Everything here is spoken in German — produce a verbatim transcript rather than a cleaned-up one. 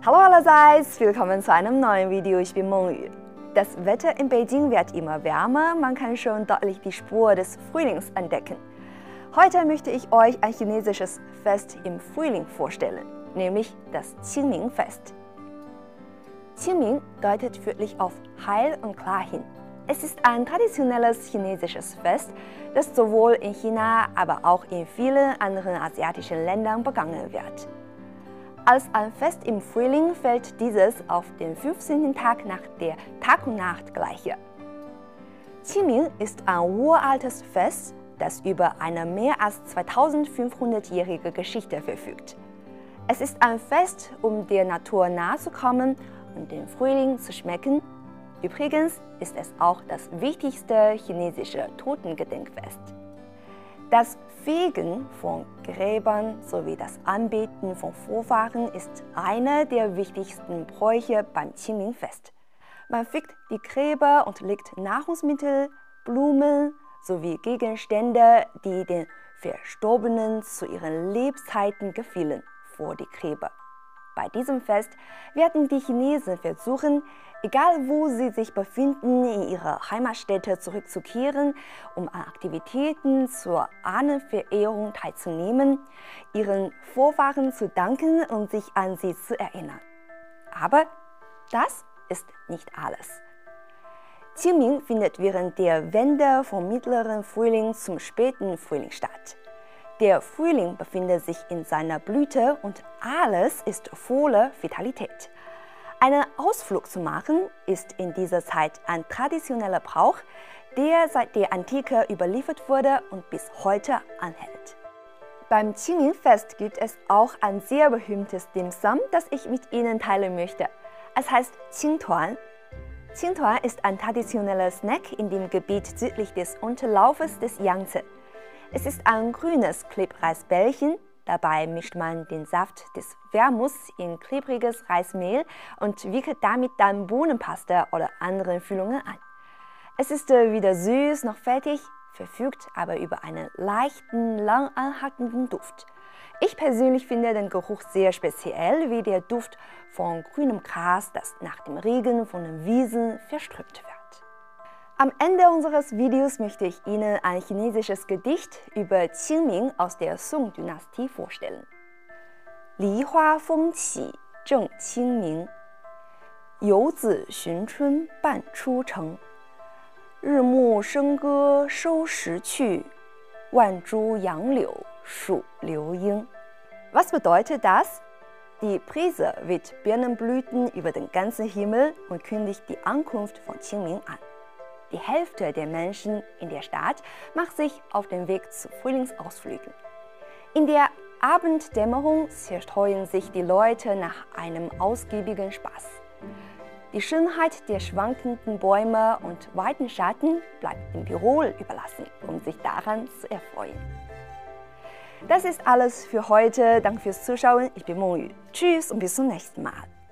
Hallo allerseits, willkommen zu einem neuen Video, ich bin Mengyu. Das Wetter in Beijing wird immer wärmer, man kann schon deutlich die Spur des Frühlings entdecken. Heute möchte ich euch ein chinesisches Fest im Frühling vorstellen, nämlich das Qingming-Fest. Qingming deutet wörtlich auf Heil und klar hin. Es ist ein traditionelles chinesisches Fest, das sowohl in China, aber auch in vielen anderen asiatischen Ländern begangen wird. Als ein Fest im Frühling fällt dieses auf den fünfzehnten Tag nach der Tag- und Nachtgleiche. Qingming ist ein uraltes Fest, das über eine mehr als zweitausendfünfhundertjährige Geschichte verfügt. Es ist ein Fest, um der Natur nahe zu kommen und den Frühling zu schmecken. Übrigens ist es auch das wichtigste chinesische Totengedenkfest. Das Fegen von Gräbern sowie das Anbeten von Vorfahren ist einer der wichtigsten Bräuche beim Qingming-Fest. Man fegt die Gräber und legt Nahrungsmittel, Blumen sowie Gegenstände, die den Verstorbenen zu ihren Lebzeiten gefielen, vor die Gräber. Bei diesem Fest werden die Chinesen versuchen, egal wo sie sich befinden, in ihre Heimatstätte zurückzukehren, um an Aktivitäten zur Ahnenverehrung teilzunehmen, ihren Vorfahren zu danken und sich an sie zu erinnern. Aber das ist nicht alles. Qingming findet während der Wende vom mittleren Frühling zum späten Frühling statt. Der Frühling befindet sich in seiner Blüte und alles ist voller Vitalität. Einen Ausflug zu machen ist in dieser Zeit ein traditioneller Brauch, der seit der Antike überliefert wurde und bis heute anhält. Beim Qingming-Fest gibt es auch ein sehr berühmtes Dim Sum, das ich mit Ihnen teilen möchte. Es heißt Qingtuan. Qingtuan ist ein traditioneller Snack in dem Gebiet südlich des Unterlaufes des Yangtze. Es ist ein grünes Klebreisbällchen, dabei mischt man den Saft des Wermuts in klebriges Reismehl und wickelt damit dann Bohnenpaste oder andere Füllungen an. Es ist weder süß noch fettig, verfügt aber über einen leichten, lang anhaltenden Duft. Ich persönlich finde den Geruch sehr speziell, wie der Duft von grünem Gras, das nach dem Regen von den Wiesen verströmt wird. Am Ende unseres Videos möchte ich Ihnen ein chinesisches Gedicht über Qingming aus der Song-Dynastie vorstellen. Li hua feng qi zheng Qingming, you zi xun chun ban chu cheng, ri mu sheng ge shou shi qu, wan zhu yang liu shu liu ying. Was bedeutet das? Die Brise weht Birnenblüten über den ganzen Himmel und kündigt die Ankunft von Qingming an. Die Hälfte der Menschen in der Stadt macht sich auf den Weg zu Frühlingsausflügen. In der Abenddämmerung zerstreuen sich die Leute nach einem ausgiebigen Spaß. Die Schönheit der schwankenden Bäume und weiten Schatten bleibt dem Tirol überlassen, um sich daran zu erfreuen. Das ist alles für heute. Danke fürs Zuschauen. Ich bin Mengyu. Tschüss und bis zum nächsten Mal.